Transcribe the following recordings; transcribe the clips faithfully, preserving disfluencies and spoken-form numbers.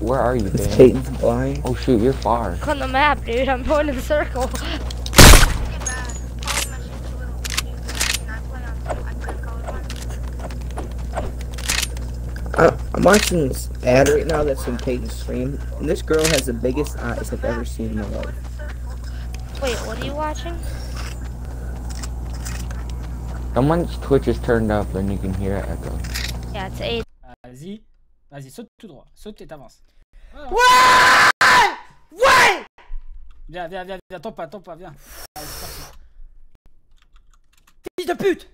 Where are you, Dan? Peyton's blind. Oh shoot, you're far. On the map, dude. I'm going in the circle. Uh, I'm watching this ad right now that's in Peyton's stream, and this girl has the biggest eyes I've ever seen in my life. Wait, what are you watching? Someone's Twitch is turned up and you can hear it echo. Yeah, it's eight. Vas-y, vas-y, saute tout droit, saute et t'avances. Ouais! Ouais! Viens, viens, viens, viens, tombe pas, tombe pas, viens. Allez, c'est parti. Fils de pute!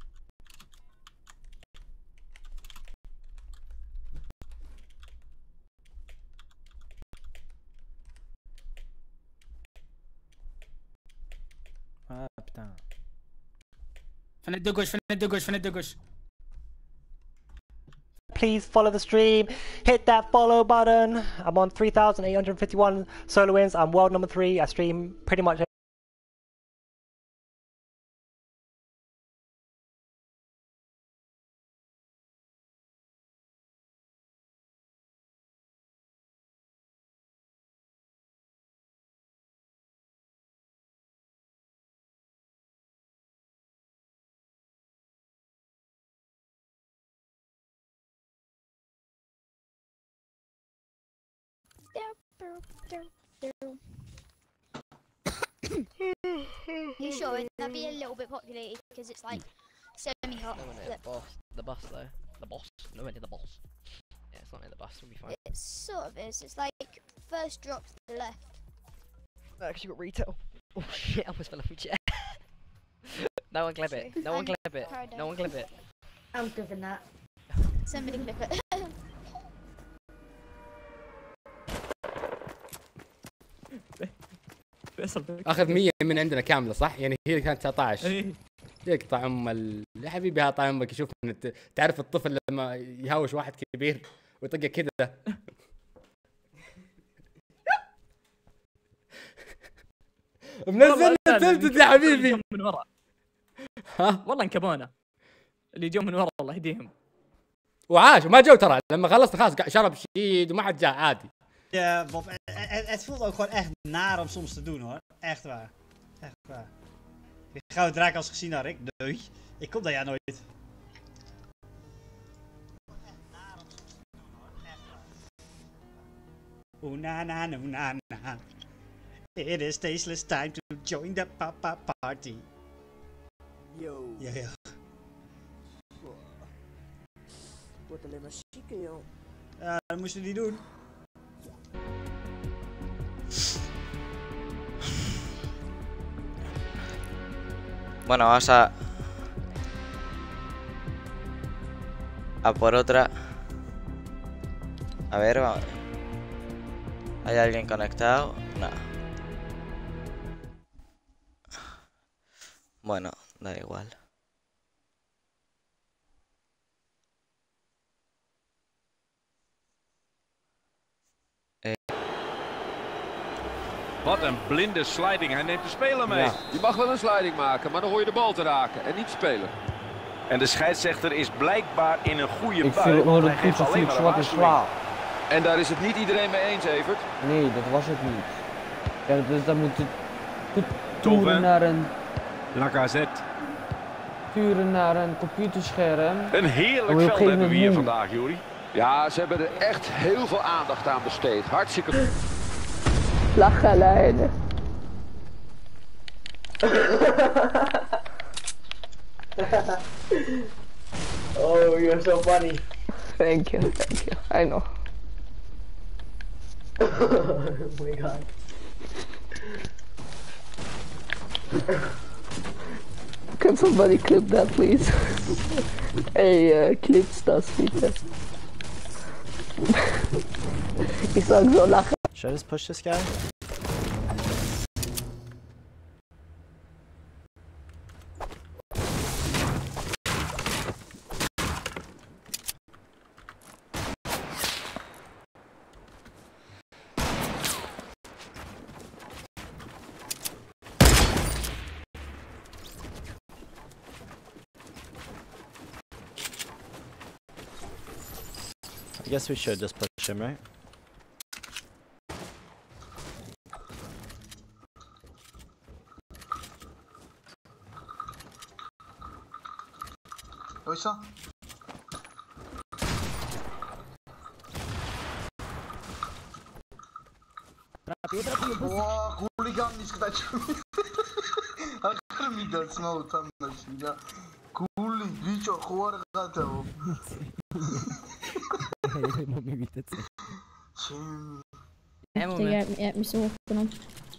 Ah putain. Fenêtre de gauche, fenêtre de gauche, fenêtre de gauche. Please follow the stream, hit that follow button. I'm on three thousand eight hundred fifty-one solo wins. I'm world number three. I stream pretty much You sure that'd be a little bit populated because it's like semi-hot. No one near the boss. The bus though. The boss. No one near the boss. Yeah, it's not near the bus. We'll be fine. It sort of is. It's like first drop to the left. No, because you got retail. Oh shit! I almost fell off my chair. No one clip it. No one clip it. No one clip it. I'm clipping that. Somebody clip it. اخذ مية من عندنا كامله صح؟ يعني هي كانت تسعة عشر. يقطع ام ال... يا حبيبي هاطع امك. يشوف انت تعرف الطفل لما يهاوش واحد كبير ويطقه كذا. منزل تلتت يا حبيبي. من ورا. ها؟ والله انكبونا. اللي جو من ورا الله يهديهم. وعاش وما جو ترى لما خلصت خلاص شرب شيد وما حد جاء عادي. Ja, Bob, het, het voelt ook gewoon echt naar om soms te doen hoor. Echt waar. Echt waar. Ik heb Gouden Draak als gezien, Rick. Nee. Ik kom daar ja nooit. Oeh na na na na na. It is tasteless time to join the papa party. Yo. Ja, ja. Wordt alleen maar zieke, joh. Ja, dat moesten die doen. Bueno, vamos a... A por otra. A ver, vamos. ¿Hay alguien conectado? No. Bueno, da igual. Wat een blinde sliding. Hij neemt de speler mee. Ja. Je mag wel een sliding maken, maar dan hoor je de bal te raken en niet spelen. En de scheidsrechter is blijkbaar in een goede Ik bui. vind het Hij geeft alleen maar een zwart is waarschuwing. zwaar. En daar is het niet iedereen mee eens, Evert. Nee, dat was het niet. Ja, dus dan moet het Tove. turen naar een... Lacazette. Turen naar een computerscherm. Een heerlijk Hoe veld geef hebben we het hier nu? vandaag, Juri. Ja, ze hebben er echt heel veel aandacht aan besteed. Hartstikke... Lachen lijden. Oh, you're so funny. Thank you, thank you. I know. Oh my god. Can somebody clip that, please? Hey, uh, clip das bitte. Ich sag so lachen. Should I just push this guy? I guess we should just push him, right? pizza. Wow, hooligan, не сказать. Армида, снова там навсегда. Кули, бичо, хвора гатао. Ja, Moment. Er hat mich so hochgenommen.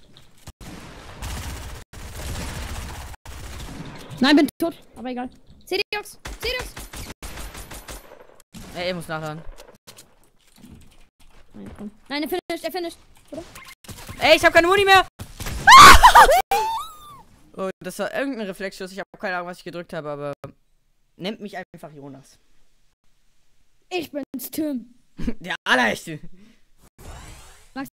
Nein, bin tot, aber egal. C D X! C D X! Ey, er muss nachladen. Nein, komm. Nein, er finisht, er finisht. Oder? Ey, ich hab keine Muni mehr! Oh, das war irgendein Reflexschuss. Ich habe keine Ahnung, was ich gedrückt habe, aber nennt mich einfach Jonas. Ich bin's, Tim. Der Allerechte. Max.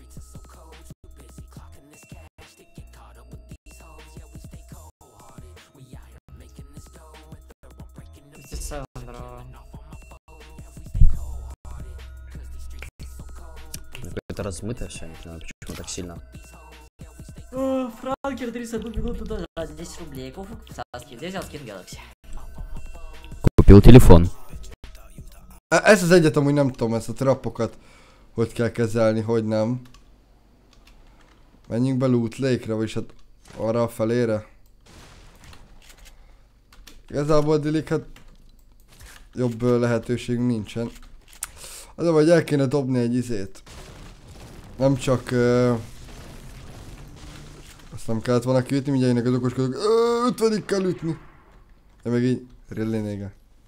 Какое-то размытое все, не знаю, почему так сильно. О, Франкер тридцать одну минуту даже десять рублей. Кофе Саски, где взял скин Galaxy? Купил телефон. Ez az egyet amúgy nem tudom, ezt a trappokat hogy kell kezelni, hogy nem. Menjünk be loot lake-re, vagyis hát arra a felére. Igazából Dilik, hát jobb lehetőség nincsen. Az a vagy el kéne dobni egy izét. Nem csak... Uh, azt nem kellett volna kiütni, mindjárt jönnek az okoskodók. ötvenig kell ütni. De meg így, really nége.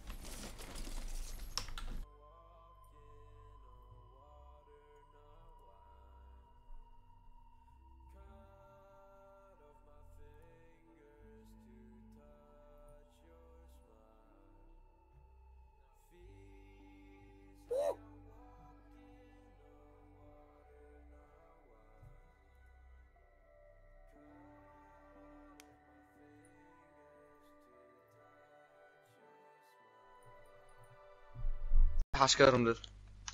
Har skadet om lidt.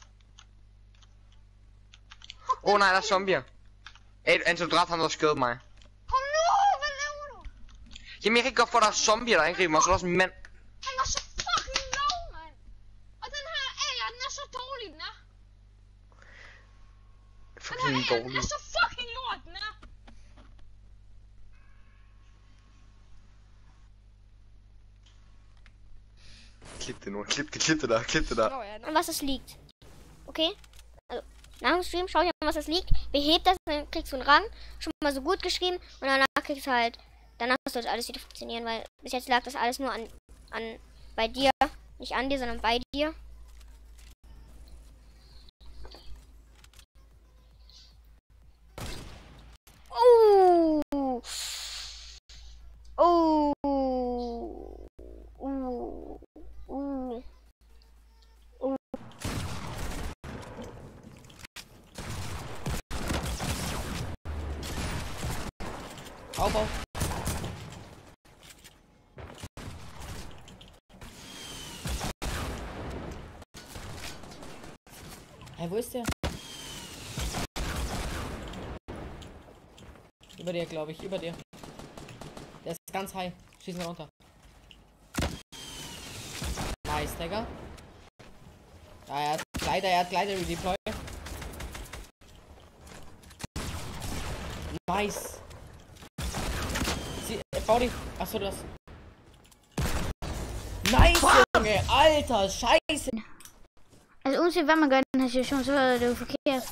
Åh oh, nej, der er zombier. Hey, Anton, du dræbte ham, der skadede mig. Kom nu, hvad laver du? Jamen jeg kan ikke godt få, at der er zombier, der angriber mig, og så er der også en mand. Han var så fucking low, mand. Og den her A R, den er så dårlig, den er. Fucking den her A R, dårlig. den er så fucking lort, den er. Klip det nu, klip det, klip det der, klip det der. An was das liegt. Okay? Also, nach dem Stream schau dir an, was das liegt. Behebt das, dann kriegst du einen Rang. Schon mal so gut geschrieben. Und danach kriegst du halt. Danach sollte alles wieder funktionieren, weil bis jetzt lag das alles nur an, an bei dir. Nicht an dir, sondern bei dir. Oh! Oh! Uh. Uh. Uh. Auf, auf. Hey, wo ist der? Über dir, glaube ich, über dir. Der ist ganz high. Schieß ihn runter. Nice, Digga. Ja, er hat Gleiter, er hat Gleiter redeploy. Nice. Sie, äh, bau dich. Achso, du hast. Nice, Junge, Alter, scheiße. Also uns wenn man gönnen, hast du schon so du verkehrt.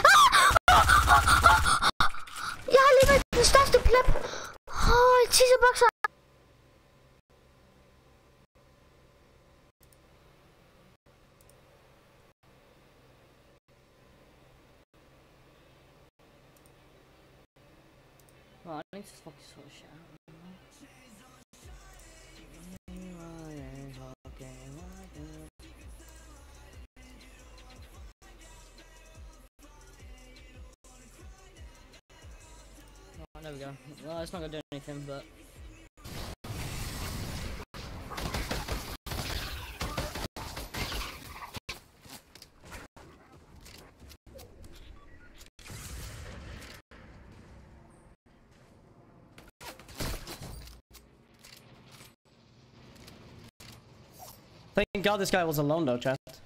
Ja, lieber, das darfst du Plepp. Oh, diese Boxer. Oh, nichts ist wirklich so schön. Oh, there we go. Well, it's not gonna do anything, but. Thank God this guy was alone though, chat.